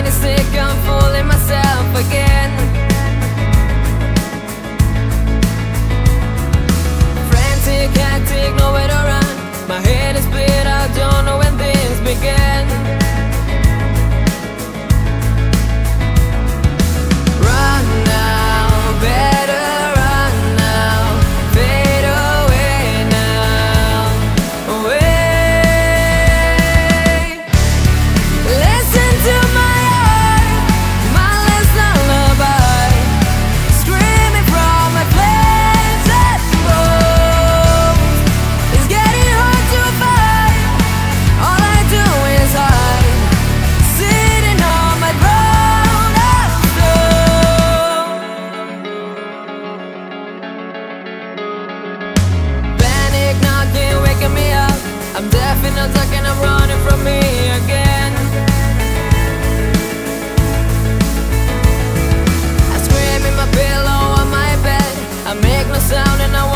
mind is sick, I'm fooling myself again. Frantic, hectic, nowhere to run. My head is split, I don't know when things began. Run now, better run now. Fade away now, away. Listen to my heart, my last lullaby, screaming from my flames exposed. It's getting hard to fight, all I do is hide, sitting on my throne of stone. Panic knocking, waking me up. I'm deaf and I'm talking, I'm running from me again. I scream in my pillow on my bed. I make no sound and I